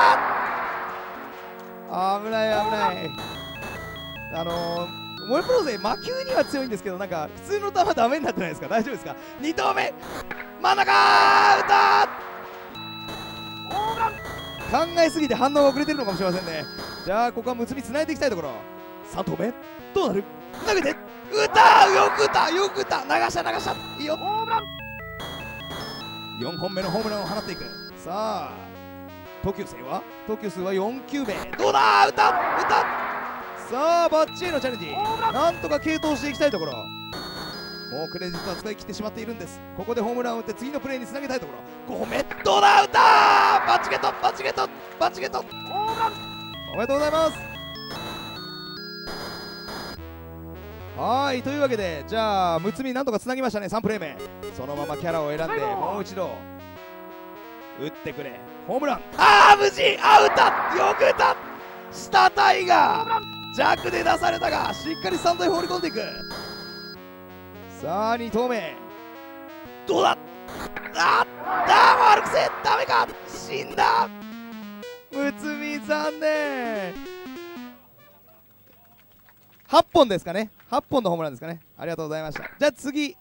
B: ー、危ない危ない。モエプロ勢魔球には強いんですけど、なんか普通の球ダメになってないですか、大丈夫ですか。2投目真ん中打ったー、考えすぎて反応が遅れてるのかもしれませんね。じゃあここはむつみつないでいきたいところ。3投目どうなる、投げて打ったー、よく打ったよく打った、流した流した、いいよ。4本目のホームランを放っていく。さあ投球数は4球目、どうだ、打った打った。さあバッチへのチャレンジ、なんとか継投していきたいところ。もうクレジットは使い切ってしまっているんです。ここでホームランを打って次のプレーにつなげたいところ。5本目どうだ、打ったー、バッチゲットバッチゲットバッチゲット、おめでとうございます。はい、というわけで、じゃあむつみなんとかつなぎましたね。3プレー目、そのままキャラを選んでもう一度打ってくれ、ホームラン、あー無事、あー打った、よく打った、下タイガー弱で出されたがしっかりスタンドへ放り込んでいく。さあ2投目どうだ、悪くせ、ダメか、死んだ、むつみ残念。8本ですかね、8本のホームランですかね。ありがとうございました。じゃあ次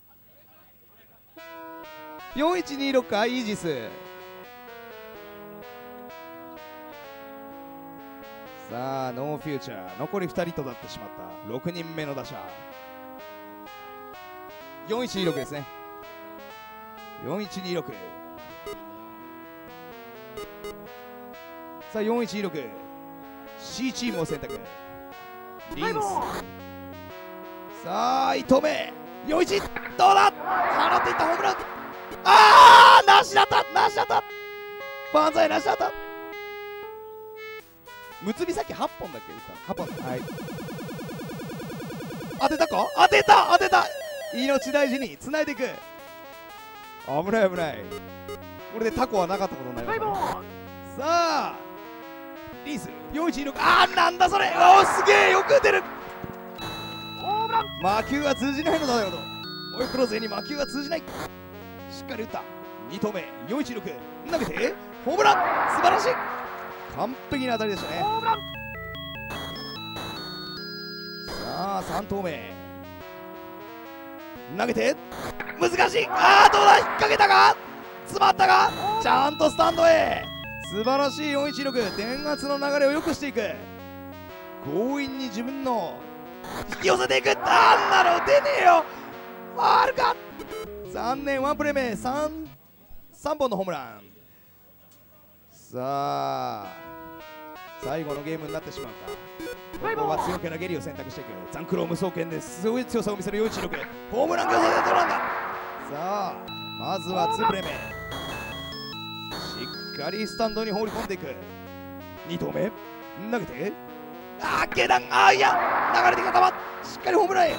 B: 4126か、イージス。さあノーフューチャー、残り2人となってしまった6人目の打者。4126ですね、4126。さあ4126 C チームを選択、リンス。さあ1投目41どうだ、放っていったホームラン、あーなしだった、なしだった、万歳なしだった。むつみさっき8本だっけ、8本、はい、当てたか、当てた当てた、命大事につないでいく。危ない危ない、これでタコはなかったことになりましたね。さあリース4126、あーなんだそれ、おーすげえ、よく打てる。魔球は通じないのだよと、モエプロ勢に魔球は通じない。しっかり打った。2投目4126投げてホームラン、素晴らしい、完璧な当たりでしたね。さあ3投目投げて難しい、あーどうだ、引っ掛けたか、詰まったか、ちゃんとスタンドへ。素晴らしい416、電圧の流れを良くしていく、強引に自分の引き寄せていく、あんなの出ねえよ、ファウルか、残念。1プレー目 3本のホームラン。さあ最後のゲームになってしまうか。ここは強気なゲリを選択していく。ザンクロー無双剣ですごい強さを見せる416、ホームラン競争でどうなんだ。さあまずは2プレー目、しっかりスタンドに放り込んでいく。2投目投げて、あー下段、あーいや流れて固まっ、しっかりホームランへ。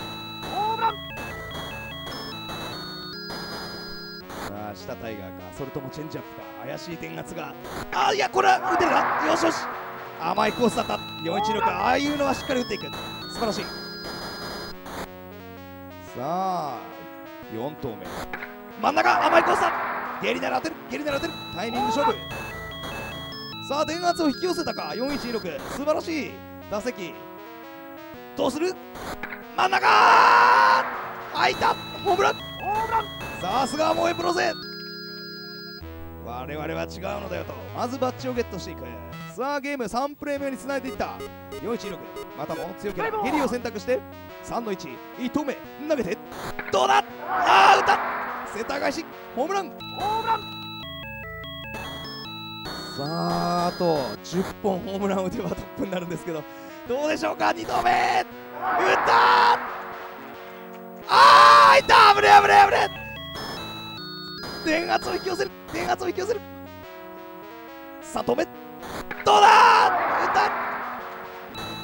B: さあ下タイガーか、それともチェンジアップか、怪しい電圧が、あーいやこれは打てるな、よしよし、甘いコースだった。416、ああいうのはしっかり打っていく、素晴らしい。さあ4投目真ん中、甘いコースだ、ゲリなら当てる、ゲリなら当てる、タイミング勝負。さあ電圧を引き寄せたか、416、素晴らしい打席。どうする、真ん中入った、ホームラン、さすが萌えプロ勢、我々は違うのだよと、まずバッジをゲットしていく。さあゲーム3プレー目につないでいった。416、またも強気なゲリを選択して3の1、1投目投げてどうだ、あー打った、センター返し、ホームラン。さああと10本ホームランを打てばトップになるんですけど、どうでしょうか。2投目打った、あーいった、危ねえ危ねえ危ねえ、電圧を引き寄せる、電圧を引き寄せる。3投目どうだ、打った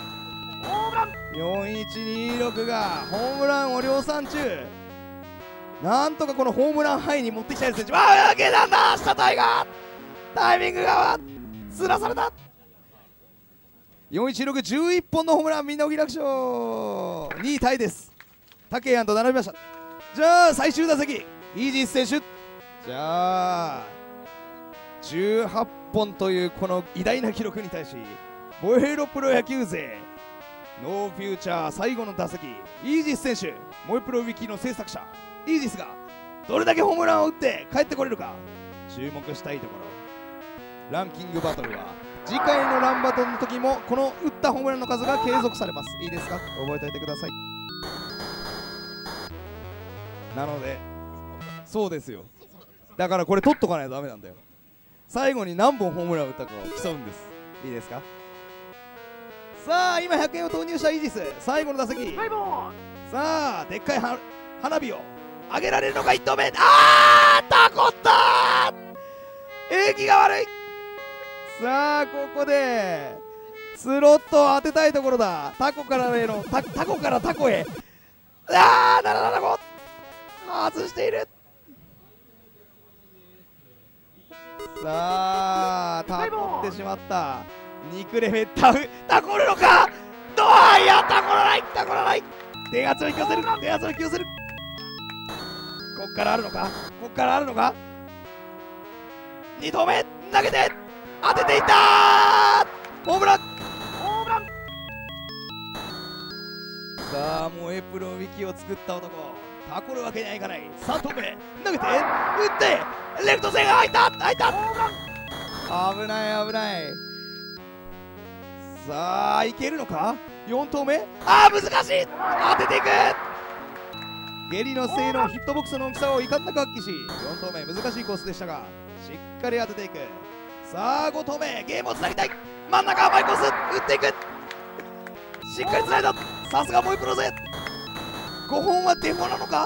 B: 、4126がホームランを量産中。 なんとかこのホームランハイに持ってきたい選手。ああ、下段だ、下タイガー、タイミングがずらされた。416、11本のホームラン、みんなお気楽勝。2位タイです。タケヤンと並びました。じゃあ最終打席、イージス選手。じゃあ18本というこの偉大な記録に対し、燃えろプロ野球勢ノーフューチャー最後の打席、イージス選手、燃えプロウィキの制作者イージスがどれだけホームランを打って帰ってこれるか注目したいところ。ランキングバトルは次回のランバトルの時もこの打ったホームランの数が継続されます。いいですか、覚えておいてください。なのでそうですよ、だからこれ取っとかないとダメなんだよ。最後に何本ホームランを打ったかを競うんです。いいですか。さあ今100円を投入したイージス、最後の打席。さあでっかい花火を上げられるのか、1投目。あー、タコったー、縁起が悪い。さあここでスロットを当てたいところだ。タコからへのタコからタコへ。あー、775外している。さあタコってしまった。肉レベタコるのか、どう、いやタコらない、タコらない。電圧を引き寄せる、電圧を引き寄せる。こっからあるのか、こっからあるのか。2投目投げて当てていったー、ホームラン、ホームラン。さあ燃えプロウィキを作った男、タコるわけにはいかない。3投目投げて打ってレフト線が入った、入った、危ない危ない。さあいけるのか、4投目、あー難しい、当てていく。ゲリの性能、ヒットボックスの大きさをいかんなく発揮し、4投目難しいコースでしたがしっかり当てていく。さあ5投目ゲームをつなぎたい、真ん中甘いコース打っていく、しっかりつないだ。さすが燃えプロ勢。5本はデフォなのか。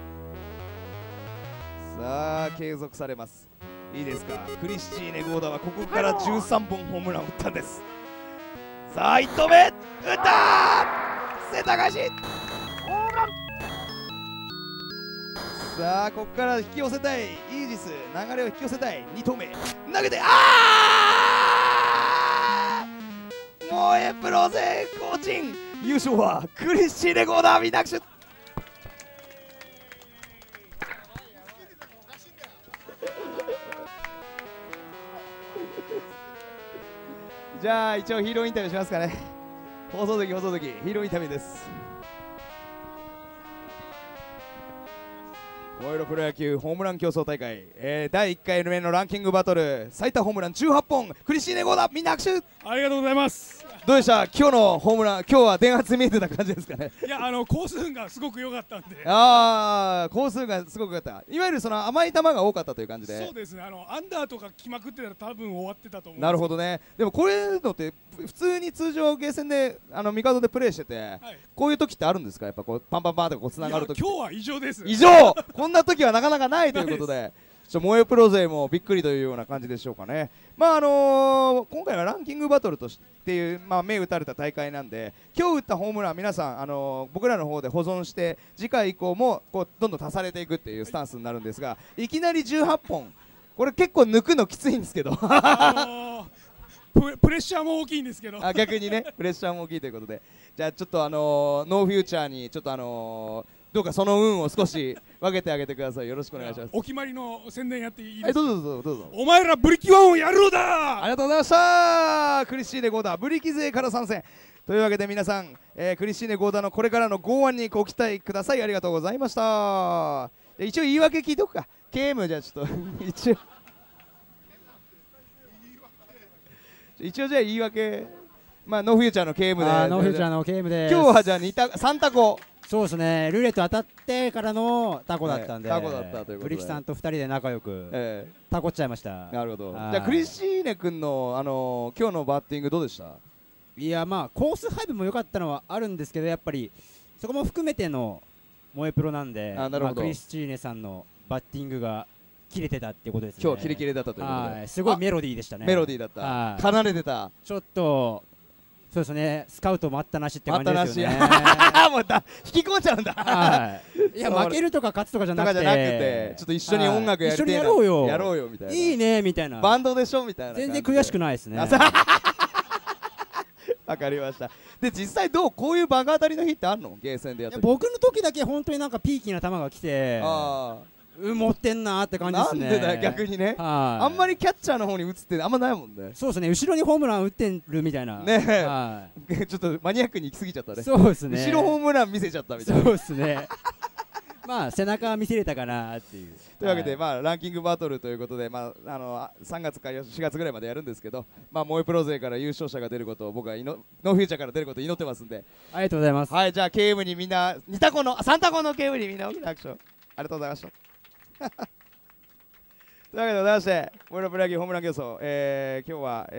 B: さあ継続されます。いいですか、クリスチーネ・ゴーダはここから13本ホームランを打ったんです。さあ1投目打ったー、センター返し、ホームラン。さあここから引き寄せたいイージス、流れを引き寄せたい。2投目投げて、あー、燃えプロ勢コーチン、優勝はクリスチーネ・ゴーダー、みんな拍手。じゃあ一応ヒーローインタビューしますかね。放送席ヒーローインタビューです。燃えろプロ野球ホームラン競争大会、第1回目のランキングバトル、最多ホームラン18本、クリスチーネ・ゴーダ、みんな拍手。
C: ありがとうございます。
B: どうでした、今日のホームラン。今日は電圧見えてた感じですかね。
C: いや、コース運がすごく良かったんで。
B: ああ、コースがすごく良かった。いわゆるその甘い球が多かったという感じで。
C: そうですね、アンダーとか来まくってたら多分終わってたと思う。
B: なるほどね。でもこれのって普通に通常ゲーセンでミカドでプレイしてて、はい、こういう時ってあるんですか、やっぱこうパンパンパンとかこうつながる時。
C: 今日は異常です。
B: 異常こんな時はなかなかないということで萌えプロ勢もびっくりというような感じでしょうかね。まあ今回はランキングバトルとしていう、目打たれた大会なんで、今日打ったホームラン皆さん、僕らの方で保存して次回以降もこうどんどん足されていくっていうスタンスになるんですが、いきなり18本、これ結構抜くのきついんですけどプ
C: レッシャーも大きいんですけど
B: 逆にねプレッシャーも大きいということで、じゃあちょっとノーフューチャーにちょっとどうかその運を少し分けてあげてください。よろしくお願いします。
C: お決まりの宣伝やっていいですか。
B: どうぞどうぞ。
C: お前らブリキワンをやるのだ。
B: ありがとうございました。クリスチーネ・ゴーダブリキ勢から参戦というわけで、皆さん、クリスチーネ・ゴーダのこれからの剛腕にご期待ください。ありがとうございました。一応言い訳聞いとくか。KM じゃあちょっと一応じゃあ言い訳、ノーフューチャーの KM で。
D: ノーフューチャーの KM で。
B: 今日はじゃあ3タコ。
D: そうですね、ルーレット当たってからのタコだったんで、
B: タコだったということで、
D: ブリキさんと2人で仲良く、タコっちゃいました。
B: なるほど。じゃあクリスチーネ君の今日のバッティングどうでした？
D: いや、コース配分も良かったのはあるんですけど、やっぱりそこも含めての萌えプロなんで、クリスチーネさんのバッティングが切れてたってことですね。
B: 今日キレキレだったということで、
D: すごいメロディーでしたね。
B: メロディーだった。奏でてた。
D: ちょっとそうですね、スカウト待ったなしって感じですよね。
B: もう引き込んじゃうんだ。
D: はい。いや、負けるとか勝つとかじゃなくて、
B: ちょっと一緒に音楽やりたいな、
D: 一緒にやろうよ、
B: やろうよみたいな。
D: いいねみたいな。
B: バンドでしょみたいな。
D: 全然悔しくないですね。
B: わかりました。で、実際どう、こういうバカ当たりの日ってあるの？ゲーセンでやってる。
D: 僕の時だけ本当になんかピーキーな球が来て、持ってんなーって感じですね。
B: なんでだよ、逆にね。あんまりキャッチャーの方に打つってあんまないもんね。
D: そうですね、後ろにホームラン打ってるみたいな。
B: ねえ、ちょっとマニアックに行き過ぎちゃったね。
D: そうですね。
B: 後ろホームラン見せちゃったみたいな。
D: そうですね。まあ背中は見せれたかなっていう。
B: というわけで、まあランキングバトルということで、まあ3月か4月ぐらいまでやるんですけど、まあ萌えプロ勢から優勝者が出ることを僕はノーフューチャーから出ることを祈ってますんで。
D: ありがとうございます。
B: はい、じゃあゲームにみんな3タコのゲームにみんな大きな拍手を。ありがとうございました。というわけでございまして、萌えプロ野球ホームラン競争、今日は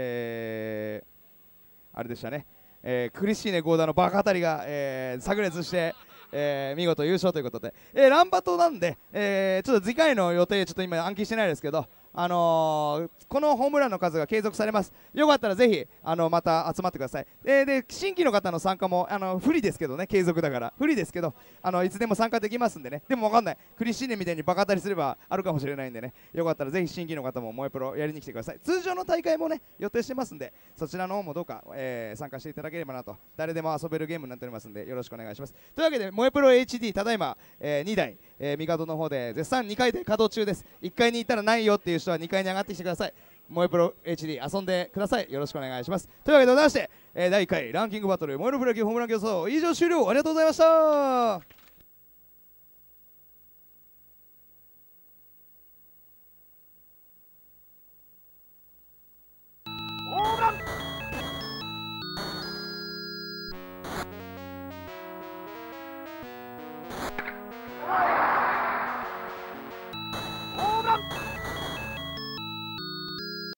B: あれでしたね。クリスチーネ合田のバカ当たりが、炸裂して、見事優勝ということで、ランバトなんで、ちょっと次回の予定ちょっと今暗記してないですけど、このホームランの数が継続されます。よかったらぜひまた集まってください。で新規の方の参加も不利ですけどね、継続だから不利ですけど、いつでも参加できますんでね。でも分かんない、クリスチーネみたいにバカ当たりすればあるかもしれないんでね、よかったらぜひ新規の方も萌えプロやりに来てください。通常の大会もね予定してますんで、そちらの方もどうか、参加していただければなと。誰でも遊べるゲームになっておりますんでよろしくお願いします。というわけで萌えプロ HD ただいま、2台、ミカドの方で絶賛2階で稼働中です。1階に行ったらないよっていう人は2階に上がってきてください。萌えプロ HD 遊んでください。よろしくお願いします。というわけでございまして、第1回ランキングバトル萌えプロ野球ホームラン競争以上終了。ありがとうございました。